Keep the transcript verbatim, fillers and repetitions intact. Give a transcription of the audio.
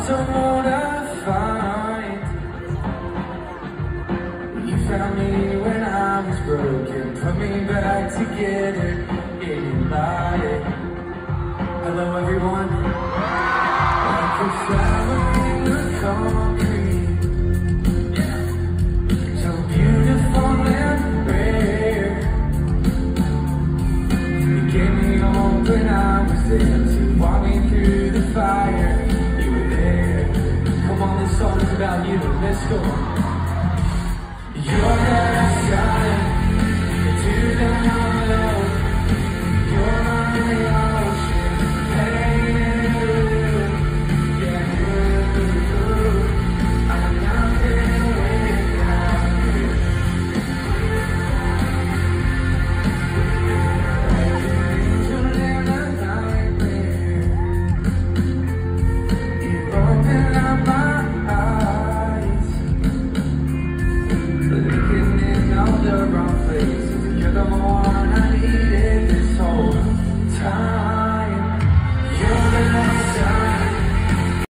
don't wanna fight. You found me when I was broken, put me back together in your light. Hello everyone. Like a flower in the concrete, so beautiful and rare. You gave me hope when I was there, to walk me through the fire. You were there. Come on, this song is about you. Let's go. Your light shine into the night.